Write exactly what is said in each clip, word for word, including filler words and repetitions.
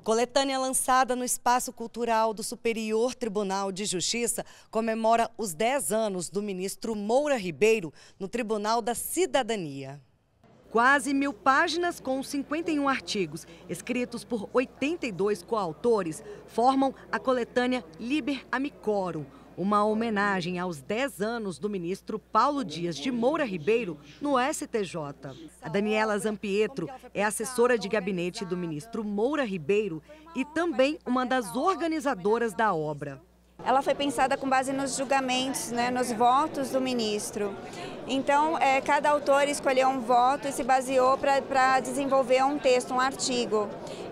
Coletânea lançada no Espaço Cultural do Superior Tribunal de Justiça comemora os dez anos do ministro Moura Ribeiro no Tribunal da Cidadania. Quase mil páginas com cinquenta e um artigos, escritos por oitenta e dois coautores, formam a coletânea Liber Amicorum, uma homenagem aos dez anos do ministro Paulo Dias de Moura Ribeiro no S T J. A Daniela Zampietro é assessora de gabinete do ministro Moura Ribeiro e também uma das organizadoras da obra. Ela foi pensada com base nos julgamentos, né, nos votos do ministro. Então, é, cada autor escolheu um voto e se baseou para desenvolver um texto, um artigo.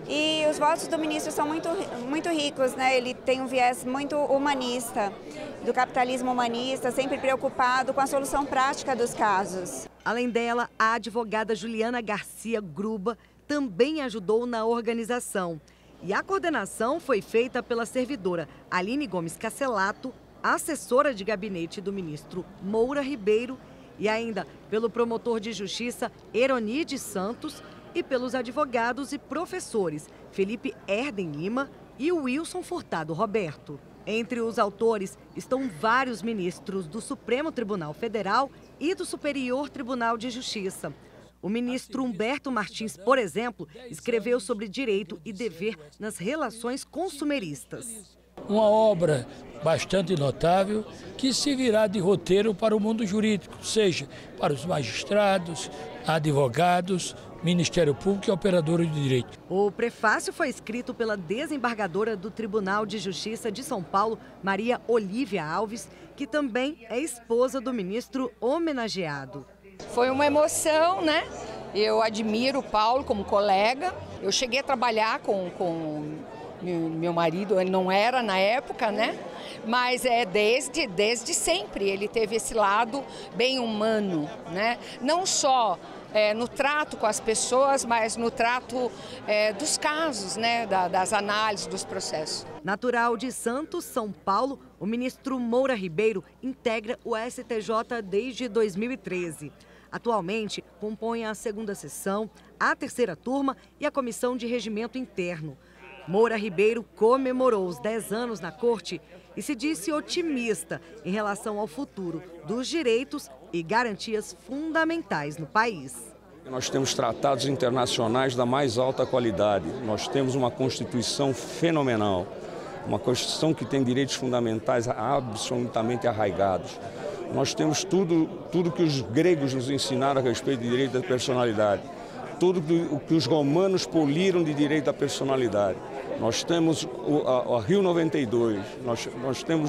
E os votos do ministro são muito, muito ricos, né? Ele tem um viés muito humanista, do capitalismo humanista, sempre preocupado com a solução prática dos casos. Além dela, a advogada Juliana Garcia Gruba também ajudou na organização. E a coordenação foi feita pela servidora Aline Gomes Cacelato, assessora de gabinete do ministro Moura Ribeiro, e ainda pelo promotor de justiça Eroni de Santos e pelos advogados e professores Felipe Erden Lima e Wilson Furtado Roberto. Entre os autores estão vários ministros do Supremo Tribunal Federal e do Superior Tribunal de Justiça. O ministro Humberto Martins, por exemplo, escreveu sobre direito e dever nas relações consumeristas. Uma obra bastante notável que servirá de roteiro para o mundo jurídico, seja para os magistrados, advogados, Ministério Público e operadores de direito. O prefácio foi escrito pela desembargadora do Tribunal de Justiça de São Paulo, Maria Olívia Alves, que também é esposa do ministro homenageado. Foi uma emoção, né? Eu admiro o Paulo como colega. Eu cheguei a trabalhar com, com meu marido, ele não era na época, né? Mas é desde, desde sempre ele teve esse lado bem humano, né? Não só é, no trato com as pessoas, mas no trato é, dos casos, né? Da, das análises, dos processos. Natural de Santos, São Paulo, o ministro Moura Ribeiro integra o S T J desde dois mil e treze. Atualmente, compõe a segunda sessão, a terceira turma e a Comissão de Regimento Interno. Moura Ribeiro comemorou os dez anos na corte e se disse otimista em relação ao futuro dos direitos e garantias fundamentais no país. Nós temos tratados internacionais da mais alta qualidade. Nós temos uma Constituição fenomenal, uma Constituição que tem direitos fundamentais absolutamente arraigados. Nós temos tudo, tudo que os gregos nos ensinaram a respeito de direito da personalidade, tudo o que os romanos poliram de direito da personalidade. Nós temos a, a Rio noventa e dois, nós, nós temos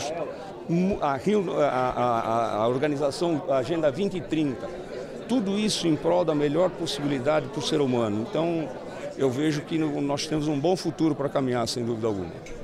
a, Rio, a, a, a organização a Agenda vinte e trinta, tudo isso em prol da melhor possibilidade para o ser humano. Então, eu vejo que nós temos um bom futuro para caminhar, sem dúvida alguma.